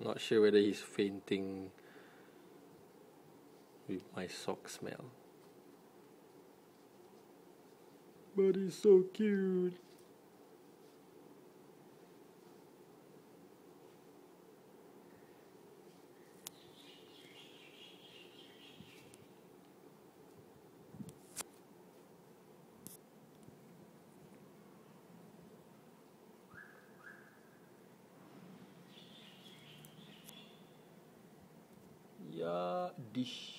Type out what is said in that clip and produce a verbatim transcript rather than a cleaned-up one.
Not sure whether he's fainting with my sock smell. But he's so cute. Ya, dish.